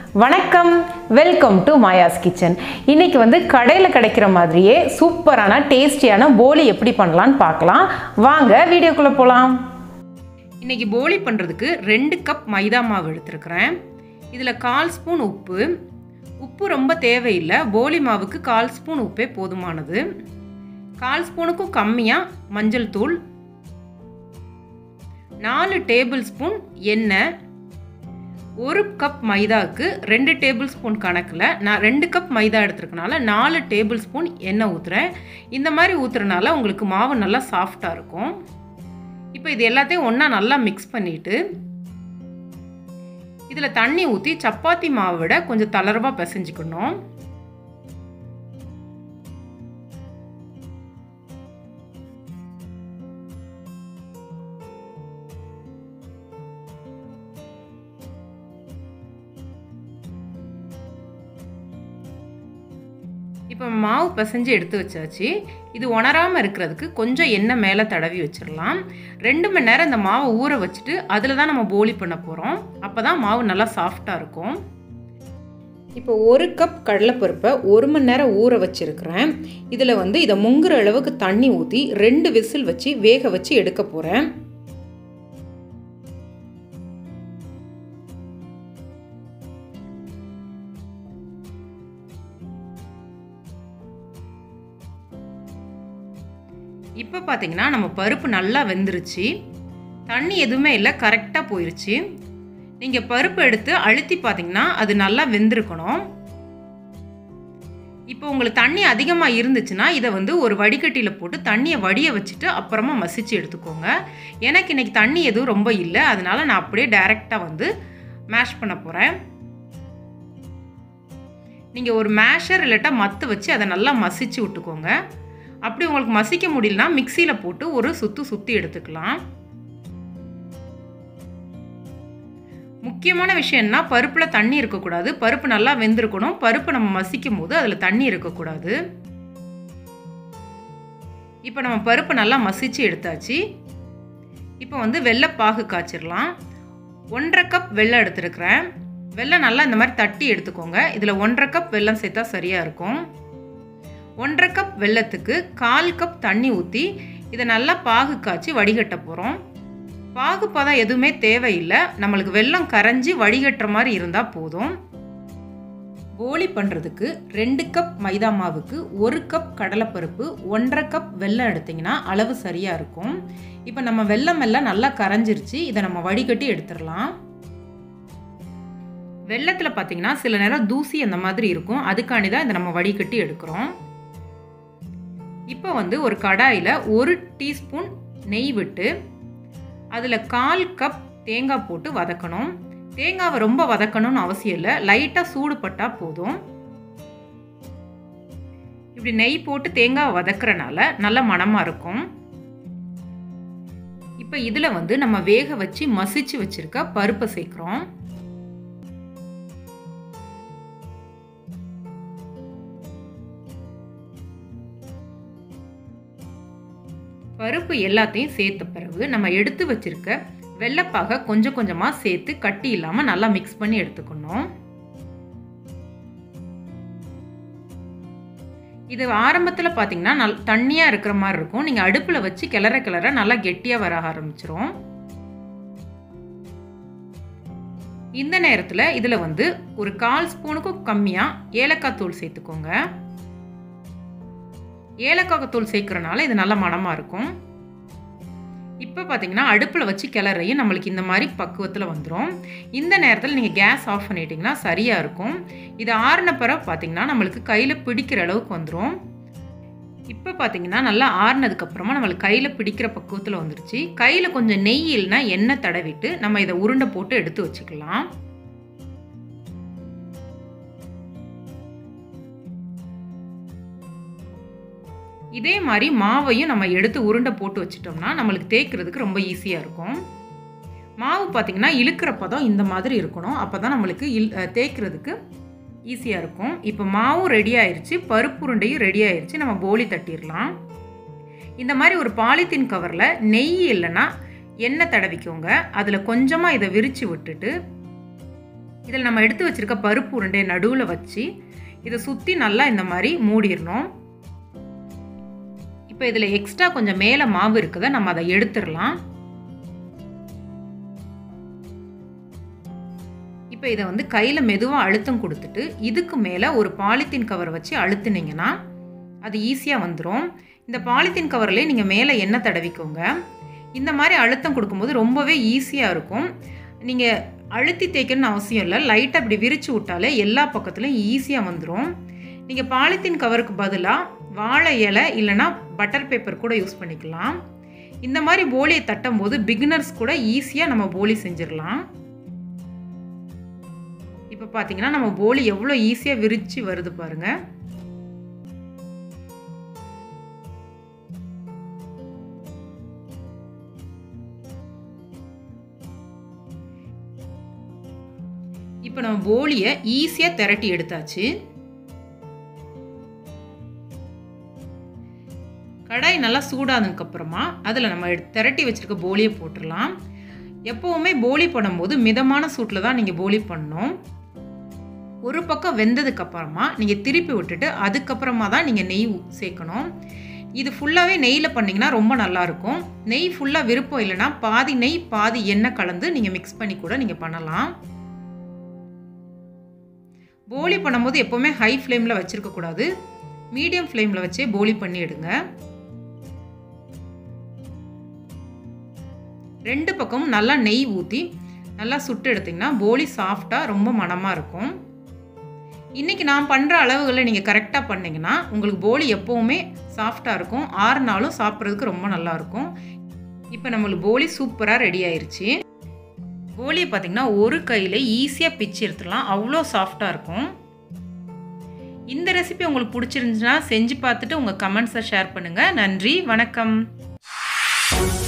வணக்கம், welcome to Maya's kitchen. இன்னைக்கு வந்து கடையில் கிடைக்கிற மாதிரியே சூப்பரான டேஸ்டியான போலி எப்படி பண்ணலான்னு பார்க்கலாம். வாங்க வீடியோக்குள்ளே போகலாம். இன்னைக்கு போலி பண்ணுறதுக்கு 2 கப் மைதா மாவு எடுத்துருக்கிறேன். இதில் 1/4 ஸ்பூன் உப்பு ரொம்ப தேவையில்லை. போலி மாவுக்கு 1/4 ஸ்பூன் உப்பே போதுமானது. 1/4 ஸ்பூனுக்கும் கம்மியாக மஞ்சள் தூள், 4 டேபிள் ஸ்பூன் எண்ணெய், 1 கப் மைதாவுக்கு 2 டேபிள் ஸ்பூன் கணக்கில் நான் 2 கப் மைதா எடுத்துருக்கனால 4 டேபிள் ஸ்பூன் எண்ணெய் ஊற்றுறேன். இந்த மாதிரி ஊற்றுறனால உங்களுக்கு மாவு நல்லா சாஃப்டாக இருக்கும். இப்போ இது எல்லாத்தையும் ஒன்றா நல்லா மிக்ஸ் பண்ணிவிட்டு இதில் தண்ணி ஊற்றி சப்பாத்தி மாவை விட கொஞ்சம் தளர்வாக பிசைஞ்சிக்கணும். இப்போ மாவு பிசைஞ்சு எடுத்து வச்சாச்சு. இது உணராமல் இருக்கிறதுக்கு கொஞ்சம் எண்ணெய் மேலே தடவி வச்சிடலாம். 2 மணி நேரம் இந்த மாவை ஊற வச்சுட்டு அதில் தான் நம்ம போலி பண்ண போகிறோம். அப்போ தான் மாவு நல்லா சாஃப்டாக இருக்கும். இப்போ 1 கப் கடலைப்பருப்பை 1 மணி நேரம் ஊற வச்சுருக்கிறேன். இதில் வந்து இதை முங்குற அளவுக்கு தண்ணி ஊற்றி 2 விசில் வச்சு வேக வச்சு எடுக்க போகிறேன். இப்போ பார்த்தீங்கன்னா நம்ம பருப்பு நல்லா வெந்துருச்சு. தண்ணி எதுவுமே இல்லை, கரெக்டாக போயிடுச்சு. நீங்கள் பருப்பு எடுத்து அழுத்தி பார்த்தீங்கன்னா அது நல்லா வெந்திருக்கணும். இப்போ உங்களுக்கு தண்ணி அதிகமாக இருந்துச்சுன்னா இதை வந்து ஒரு வடிகட்டியில் போட்டு தண்ணியை வடிய வச்சுட்டு அப்புறமா மசிச்சு எடுத்துக்கோங்க. எனக்கு இன்றைக்கி தண்ணி எதுவும் ரொம்ப இல்லை, அதனால நான் அப்படியே டைரெக்டாக வந்து மேஷ் பண்ண போகிறேன். நீங்கள் ஒரு மேஷர் இல்லாட்டா மத்து வச்சு அதை நல்லா மசிச்சு விட்டுக்கோங்க. அப்படி உங்களுக்கு மசிக்க முடியலனா மிக்சியில் போட்டு ஒரு சுற்றி எடுத்துக்கலாம். முக்கியமான விஷயம் என்ன, பருப்பில் தண்ணி இருக்கக்கூடாது. பருப்பு நல்லா வெந்திருக்கணும். பருப்பு நம்ம மசிக்கும் போது அதில் தண்ணி இருக்கக்கூடாது. இப்போ நம்ம பருப்பு நல்லா மசிச்சு எடுத்தாச்சு. இப்போ வந்து வெல்லை பாகு காய்ச்சிடலாம். 1/2 கப் வெல்லம் எடுத்துருக்கிறேன். வெல்லம் நல்லா இந்த மாதிரி தட்டி எடுத்துக்கோங்க. இதில் 1/2 கப் வெல்லம் சேர்த்தா சரியாக இருக்கும். 1/2 கப் வெல்லத்துக்கு 1/4 கப் தண்ணி ஊற்றி இதை நல்லா பாகு காய்ச்சி வடிகட்ட போகிறோம். பாகு பதம் எதுவுமே தேவையில்லை. நம்மளுக்கு வெல்லம் கரைஞ்சி வடிகட்டுற மாதிரி இருந்தால் போதும். போலி பண்ணுறதுக்கு 2 கப் மைதா மாவுக்கு 1 கப் கடலைப்பருப்பு, 1/2 கப் வெல்லம் எடுத்திங்கன்னா அளவு சரியாக இருக்கும். இப்போ நம்ம வெல்லம் எல்லாம் நல்லா கரைஞ்சிருச்சு. இதை நம்ம வடிகட்டி எடுத்துடலாம். வெல்லத்தில் பார்த்தீங்கன்னா சில நேரம் தூசி அந்த மாதிரி இருக்கும். அதுக்காண்டி தான் இதை நம்ம வடிகட்டி எடுக்கிறோம். இப்போ வந்து ஒரு கடாயில் 1 டீஸ்பூன் நெய் விட்டு அதில் 1/4 கப் தேங்காய் போட்டு வதக்கணும். தேங்காவை ரொம்ப வதக்கணும்னு அவசியம் இல்லை, லைட்டாக சூடு பட்டால் போதும். இப்படி நெய் போட்டு தேங்காவை வதக்குறனால நல்ல மணமாக இருக்கும். இப்போ இதில் வந்து நம்ம வேக வச்சு மசிச்சு வச்சிருக்க பருப்பை சேர்க்குறோம். பருப்பு எல்லாத்தையும் சேர்த்த பிறகு நம்ம எடுத்து வச்சிருக்க வெள்ளைப்பாக கொஞ்சம் கொஞ்சமாக சேர்த்து கட்டி இல்லாமல் நல்லா மிக்ஸ் பண்ணி எடுத்துக்கணும். இது ஆரம்பத்தில் பார்த்தீங்கன்னா தண்ணியாக இருக்கிற மாதிரி இருக்கும். நீங்கள் அடுப்பில் வச்சு கிளற நல்லா கெட்டியாக வர ஆரம்பிச்சிரும். இந்த நேரத்தில் இதில் வந்து ஒரு 1/4 ஸ்பூனுக்கும் கம்மியாக ஏலக்காய் தூள் சேர்த்துக்கோங்க. ஏலக்காய் தூள் சேர்க்குறனால இது நல்ல மணமாக இருக்கும். இப்போ பார்த்தீங்கன்னா அடுப்பில் வச்சு கிளறையும் நம்மளுக்கு இந்த மாதிரி பக்குவத்தில் வந்துடும். இந்த நேரத்தில் நீங்கள் கேஸ் ஆஃப் பண்ணிட்டீங்கன்னா சரியாக இருக்கும். இது ஆறின பிறகு பார்த்தீங்கன்னா நம்மளுக்கு கையில் பிடிக்கிற அளவுக்கு வந்துடும். இப்போ பார்த்தீங்கன்னா நல்லா ஆறினதுக்கப்புறமா நம்மளுக்கு கையில் பிடிக்கிற பக்குவத்தில் வந்துருச்சு. கையில் கொஞ்சம் நெய் இல்லைன்னா எண்ணெய் தடவிட்டு நம்ம இதை உருண்டை போட்டு எடுத்து வச்சுக்கலாம். இதே மாதிரி மாவையும் நம்ம எடுத்து உருண்டை போட்டு வச்சிட்டோம்னா நம்மளுக்கு தேய்க்கிறதுக்கு ரொம்ப ஈஸியாக இருக்கும். மாவு பார்த்திங்கன்னா இழுக்கிற பதம் இந்த மாதிரி இருக்கணும். அப்போ தான் நம்மளுக்கு தேய்க்கிறதுக்கு ஈஸியாக இருக்கும். இப்போ மாவும் ரெடி ஆயிடுச்சு, பருப்பு உருண்டையும் ரெடி ஆயிடுச்சு. நம்ம போலி தட்டிடலாம். இந்த மாதிரி ஒரு பாலித்தீன் கவரில் நெய் இல்லைன்னா எண்ணெய் தடவிக்கோங்க. அதில் கொஞ்சமாக இதை விரித்து விட்டுட்டு இதில் நம்ம எடுத்து வச்சுருக்க பருப்பு உருண்டையை நடுவில் வச்சு இதை சுற்றி நல்லா இந்த மாதிரி மூடிடணும். இப்போ இதில் எக்ஸ்ட்ரா கொஞ்சம் மேலே மாவு இருக்குதை நம்ம அதை எடுத்துடலாம். இப்போ இதை வந்து கையில் மெதுவாக அழுத்தம் கொடுத்துட்டு இதுக்கு மேலே ஒரு பாலித்தீன் கவர் வச்சு அழுத்துனீங்கன்னா அது ஈஸியாக வந்துடும். இந்த பாலித்தீன் கவர்லேயே நீங்கள் மேலே எண்ணெய் தடவிக்கோங்க. இந்த மாதிரி அழுத்தம் கொடுக்கும்போது ரொம்பவே ஈஸியாக இருக்கும். நீங்கள் அழுத்தி தேய்க்கணும்னு அவசியம் இல்லை, லைட்டாக இப்படி விரித்து விட்டாலே எல்லா பக்கத்துலையும் ஈஸியாக வந்துடும். நீங்கள் பாலித்தீன் கவருக்கு பதிலாக வாழை இலை இல்லைனா பட்டர் பேப்பர் கூட யூஸ் பண்ணிக்கலாம். இந்த மாதிரி போலியை தட்டும் போது பிகினர்ஸ் கூட ஈஸியாக நம்ம போலி செஞ்சிடலாம். இப்போ பார்த்தீங்கன்னா நம்ம போலி எவ்வளோ ஈஸியாக விரித்து வருது பாருங்கள். இப்போ நம்ம போலியை ஈஸியாக திரட்டி எடுத்தாச்சு. கடாய் நல்லா சூடானதுக்கப்புறமா அதில் நம்ம திரட்டி வச்சுருக்க போலியை போட்டுடலாம். எப்போவுமே போலி பண்ணும்போது மிதமான சூட்டில் தான் நீங்கள் போலி பண்ணணும். ஒரு பக்கம் வெந்ததுக்கப்புறமா நீங்கள் திருப்பி விட்டுட்டு அதுக்கப்புறமா தான் நீங்கள் நெய் சேர்க்கணும். இது ஃபுல்லாகவே நெய்யில் பண்ணிங்கன்னா ரொம்ப நல்லாயிருக்கும். நெய் ஃபுல்லாக விருப்பம் இல்லைன்னா பாதி நெய் பாதி எண்ணெய் கலந்து நீங்கள் மிக்ஸ் பண்ணி கூட நீங்கள் பண்ணலாம். போலி பண்ணும்போது எப்போவுமே ஹை ஃப்ளேமில் வச்சுருக்கக்கூடாது, மீடியம் ஃப்ளேமில் வச்சே போலி பண்ணி எடுங்க. ரெண்டு பக்கமும் நல்லா நெய் ஊற்றி நல்லா சுட்டு எடுத்திங்கன்னா போலி சாஃப்டாக ரொம்ப மணமாக இருக்கும். இன்றைக்கி நான் பண்ணுற அளவுகளை நீங்கள் கரெக்டாக பண்ணிங்கன்னா உங்களுக்கு போலி எப்போவுமே சாஃப்டாக இருக்கும், ஆறுனாலும் சாப்பிட்றதுக்கு ரொம்ப நல்லாயிருக்கும். இப்போ நம்மளுக்கு போலி சூப்பராக ரெடி ஆயிடுச்சு. போலியை பார்த்திங்கன்னா ஒரு கையில் ஈஸியாக பிச்சு எடுத்துடலாம், அவ்வளோ சாஃப்டாக இருக்கும். இந்த ரெசிபி உங்களுக்கு பிடிச்சிருந்துச்சுன்னா செஞ்சு பார்த்துட்டு உங்கள் கமெண்ட்ஸை ஷேர் பண்ணுங்கள். நன்றி, வணக்கம்.